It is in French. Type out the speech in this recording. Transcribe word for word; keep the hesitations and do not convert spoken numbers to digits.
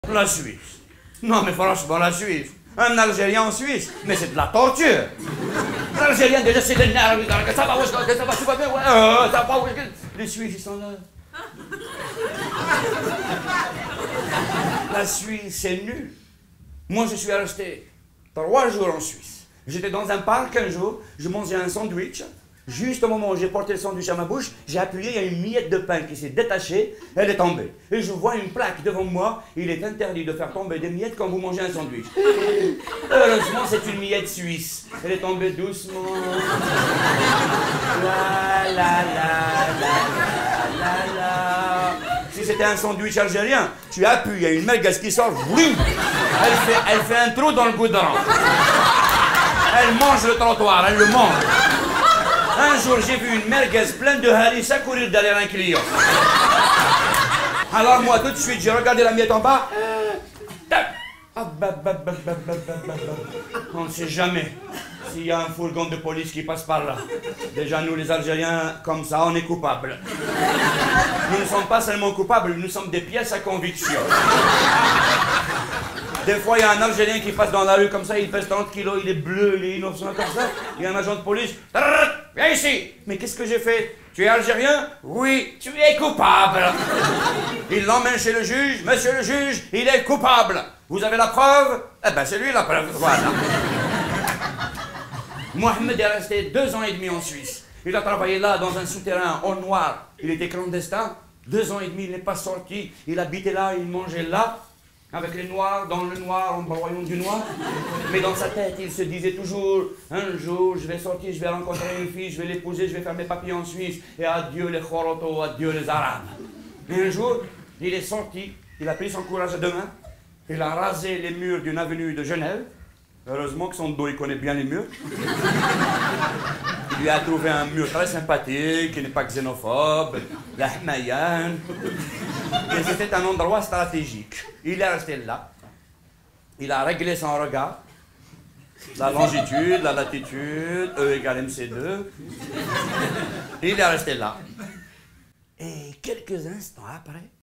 La Suisse. Non mais franchement, la Suisse. Un Algérien en Suisse, mais c'est de la torture. L'Algérien déjà c'est des nerfs, ça va, ça va, tout va bien, ouais, euh, ça va, les Suisses ils sont là. La Suisse c'est nul. Moi je suis resté trois jours en Suisse. J'étais dans un parc un jour, je mangeais un sandwich. Juste au moment où j'ai porté le sandwich à ma bouche, j'ai appuyé, il y a une miette de pain qui s'est détachée, elle est tombée. Et je vois une plaque devant moi, il est interdit de faire tomber des miettes quand vous mangez un sandwich. Heureusement, c'est une miette suisse. Elle est tombée doucement. La la la la la la. Si c'était un sandwich algérien, tu appuies, il y a une merguez qui sort, oui. Elle fait, elle fait un trou dans le goudron. Elle mange le trottoir, elle le mange. Un jour, j'ai vu une merguez pleine de harissa courir derrière un client. Alors moi, tout de suite, j'ai regardé la miette en bas. On ne sait jamais s'il y a un fourgon de police qui passe par là. Déjà, nous, les Algériens, comme ça, on est coupables. Nous ne sommes pas seulement coupables, nous sommes des pièces à conviction. Des fois, il y a un Algérien qui passe dans la rue comme ça, il pèse trente kilos, il est bleu, il est innocent comme ça. Il y a un agent de police. Viens ici. Mais qu'est-ce que j'ai fait? Tu es Algérien? Oui, tu es coupable. Il l'emmène chez le juge. Monsieur le juge, il est coupable. Vous avez la preuve? Eh ben, c'est lui la preuve. Voilà. Mohamed est resté deux ans et demi en Suisse. Il a travaillé là, dans un souterrain, au noir. Il était clandestin. Deux ans et demi, il n'est pas sorti. Il habitait là, il mangeait là. Avec les noirs, dans le noir, en broyant du noir. Mais dans sa tête, il se disait toujours, un jour, je vais sortir, je vais rencontrer une fille, je vais l'épouser, je vais faire mes papiers en Suisse, et adieu les Khorotos, adieu les Arabes. Et un jour, il est sorti, il a pris son courage à deux mains, il a rasé les murs d'une avenue de Genève. Heureusement que son dos, il connaît bien les murs. Il lui a trouvé un mur très sympathique, qui n'est pas xénophobe, la Hmayan. Et c'était un endroit stratégique. Il est resté là. Il a réglé son regard. La longitude, la latitude, E égale M C deux. Il est resté là. Et quelques instants après,